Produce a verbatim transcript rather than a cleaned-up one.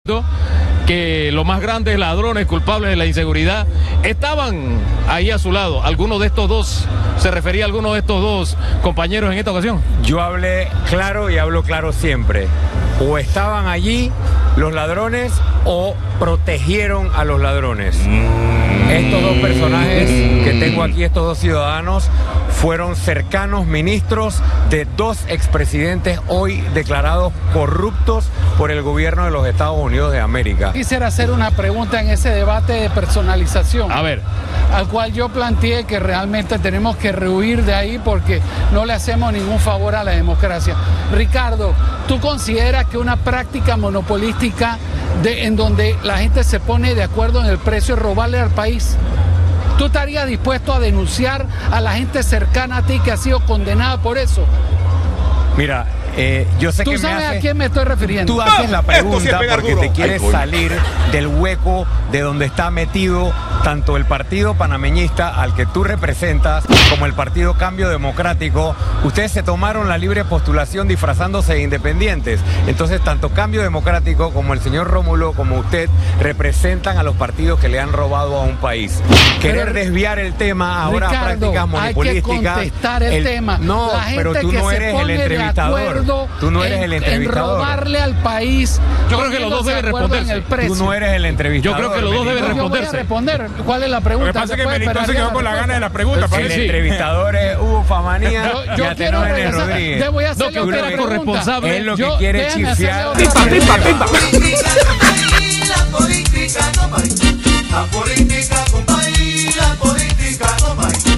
Que los más grandes ladrones culpables de la inseguridad estaban ahí a su lado. ¿Alguno de estos dos se refería a alguno de estos dos compañeros en esta ocasión? Yo hablé claro y hablo claro siempre. O estaban allí los ladrones o protegieron a los ladrones. Estos dos personajes que tengo aquí, estos dos ciudadanos, fueron cercanos ministros de dos expresidentes hoy declarados corruptos por el gobierno de los Estados Unidos de América. Quisiera hacer una pregunta en ese debate de personalización. A ver. Al cual yo planteé que realmente tenemos que rehuir de ahí porque no le hacemos ningún favor a la democracia. Ricardo, ¿tú consideras que una práctica monopolística de, en donde la gente se pone de acuerdo en el precio es robarle al país? ¿Tú estarías dispuesto a denunciar a la gente cercana a ti que ha sido condenada por eso? Mira, eh, yo sé ¿Tú que me sabes hace, a quién me estoy refiriendo? Tú haces la pregunta Esto sí es porque duro. te quieres Ay, salir del hueco de donde está metido tanto el partido panameñista al que tú representas como el partido Cambio Democrático. Ustedes se tomaron la libre postulación disfrazándose de independientes. Entonces tanto Cambio Democrático como el señor Rómulo como usted representan a los partidos que le han robado a un país. Querer Pero, desviar el tema ahora Ricardo, a prácticas monopolísticas. Hay que contestar el, el tema. No, la gente pero tú que no se eres el pone de entrevistador. acuerdo Tú no eres en, el entrevistador. En robarle al país. Yo creo que los dos deben responderse. Tú no eres el entrevistador. Yo creo que los dos deben Yo voy a responderse. responder. ¿Cuál es la pregunta? Lo que pasa es que Después Melitón se esperaría quedó con la respuesta. gana de las preguntas. El parece. sí. entrevistador es Hugo Famanía Yo, y yo Atenor quiero N. regresar. Rodríguez. Te voy a hacer No, que otra usted es pregunta. corresponsable. Es lo que Yo- quiere déjame hacerle chifear. otra Pimba, pregunta. pimba, pimba. La política no va, la política, compadre, la política no va.